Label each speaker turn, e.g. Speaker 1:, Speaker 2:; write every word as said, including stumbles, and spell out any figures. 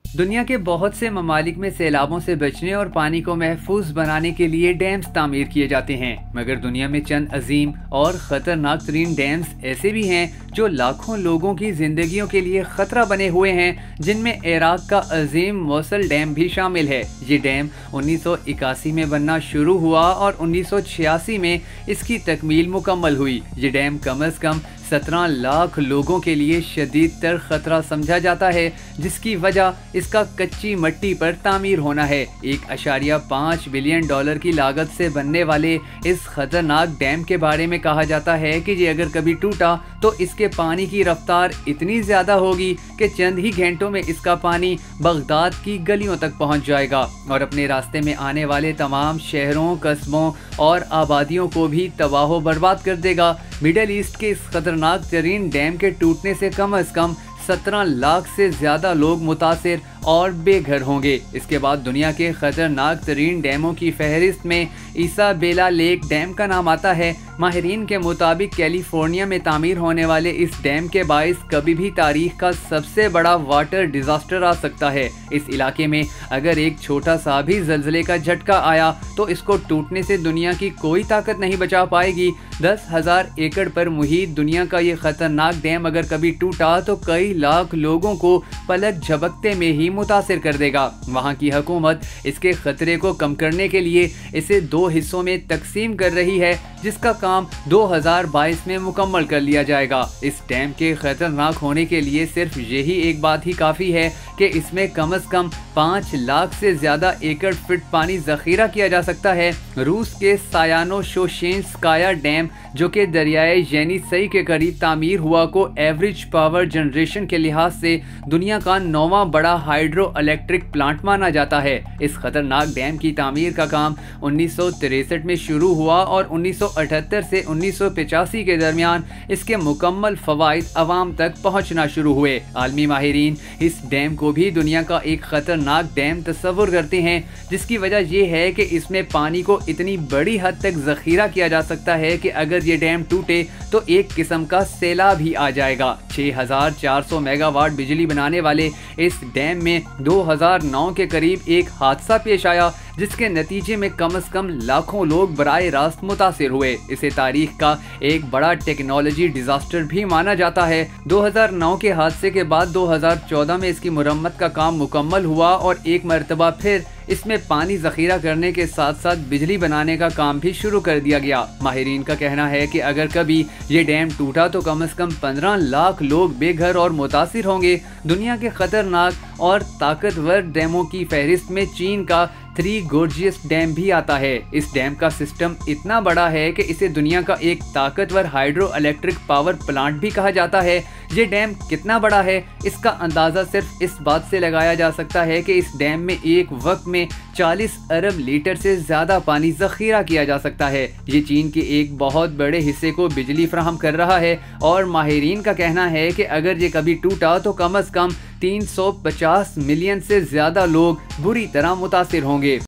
Speaker 1: दुनिया के बहुत से ममालिक में सैलाबों से बचने और पानी को महफूज बनाने के लिए डैम्स तामीर किए जाते हैं, मगर दुनिया में चंद अजीम और ख़तरनाक तरीन डैम्स ऐसे भी हैं जो लाखों लोगों की जिंदगियों के लिए खतरा बने हुए हैं, जिनमें इराक का अजीम मौसल डैम भी शामिल है। ये डैम उन्नीस सौ इक्यासी में बनना शुरू हुआ और उन्नीस सौ छियासी में इसकी तकमील मुकम्मल हुई। ये डैम कम अज़ कम सत्रह लाख लोगों के लिए शदीद तर खतरा समझा जाता है, जिसकी वजह इसका कच्ची मिट्टी पर तामीर होना है। एक अशारिया पाँच बिलियन डॉलर की लागत से बनने वाले इस खतरनाक डैम के बारे में कहा जाता है कि ये अगर कभी टूटा तो इसके पानी की रफ्तार इतनी ज़्यादा होगी कि चंद ही घंटों में इसका पानी बगदाद की गलियों तक पहुंच जाएगा और अपने रास्ते में आने वाले तमाम शहरों, कस्बों और आबादियों को भी तबाह बर्बाद कर देगा। मिडल ईस्ट के इस खतरनाक तरीन डैम के टूटने से कम अज़ कम सत्रह लाख से ज़्यादा लोग मुतासिर और बेघर होंगे। इसके बाद दुनिया के खतरनाक तरीन डैमों की फहरिस्त में इसाबेला लेक डैम का नाम आता है। माहिरीन के मुताबिक कैलिफोर्निया में तामीर होने वाले इस डैम के बाइस कभी भी तारीख का सबसे बड़ा वाटर डिजास्टर आ सकता है। इस इलाके में अगर एक छोटा सा भी जल्जले का झटका आया तो इसको टूटने से दुनिया की कोई ताकत नहीं बचा पाएगी। दस हजार एकड़ पर मुहित दुनिया का ये खतरनाक डैम अगर कभी टूटा तो कई लाख लोगों को पलक झपकते में ही मुतासिर कर देगा। वहाँ की हुकूमत इसके खतरे को कम करने के लिए इसे दो हिस्सों में तकसीम कर रही है, जिसका काम दो हज़ार बाईस में मुकम्मल कर लिया जाएगा। इस डैम के खतरनाक होने के लिए सिर्फ यही एक बात ही काफ़ी है कि इसमें कम अज़ कम पाँच लाख से ज़्यादा एकड़ फिट पानी ज़ख़ीरा किया जा सकता है। रूस के सायानो शोशेंस्काया डैम, जो कि दरियाए येनिसई के करीब तामीर हुआ, को एवरेज पावर जनरेशन के लिहाज से दुनिया का नौवां बड़ा हाइड्रो इलेक्ट्रिक प्लांट माना जाता है। इस खतरनाक डैम की तामीर का काम उन्नीस सौ तिरसठ में शुरू हुआ और उन्नीस सौ अठहत्तर से उन्नीस सौ पचासी के दरमियान इसके मुकम्मल फवाइद अवाम तक पहुंचना शुरू हुए। आलमी माहिरीन इस डैम को भी दुनिया का एक खतरनाक डैम तस्वुर करते हैं, जिसकी वजह यह है कि इसमें पानी को इतनी बड़ी हद तक ज़ख़ीरा किया जा सकता है कि अगर ये डैम टूटे तो एक किस्म का सैलाब ही आ जाएगा। छह हज़ार चार सौ मेगावाट बिजली बनाने वाले इस डैम में दो हज़ार नौ के करीब एक हादसा पेश आया, जिसके नतीजे में कम से कम लाखों लोग बराए रास्त मुतासिर हुए। इसे तारीख का एक बड़ा टेक्नोलॉजी डिजास्टर भी माना जाता है। दो हज़ार नौ के हादसे के बाद दो हज़ार चौदह में इसकी मुरम्मत का काम मुकम्मल हुआ और एक मरतबा फिर इसमें पानी ज़ख़ीरा करने के साथ साथ बिजली बनाने का काम भी शुरू कर दिया गया। माहिरीन का कहना है कि अगर कभी ये डैम टूटा तो कम से कम पंद्रह लाख लोग बेघर और मुतासिर होंगे। दुनिया के खतरनाक और ताकतवर डैमों की फहरिस्त में चीन का थ्री गोर्जियस डैम भी आता है। इस डैम का सिस्टम इतना बड़ा है कि इसे दुनिया का एक ताकतवर हाइड्रो इलेक्ट्रिक पावर प्लांट भी कहा जाता है। ये डैम कितना बड़ा है इसका अंदाज़ा सिर्फ इस बात से लगाया जा सकता है कि इस डैम में एक वक्त में चालीस अरब लीटर से ज़्यादा पानी ज़ख़ीरा किया जा सकता है। ये चीन के एक बहुत बड़े हिस्से को बिजली फराहम कर रहा है और माहिरीन का कहना है कि अगर ये कभी टूटा तो कम अज़ कम तीन सौ पचास मिलियन से ज़्यादा लोग बुरी तरह मुतासिर होंगे।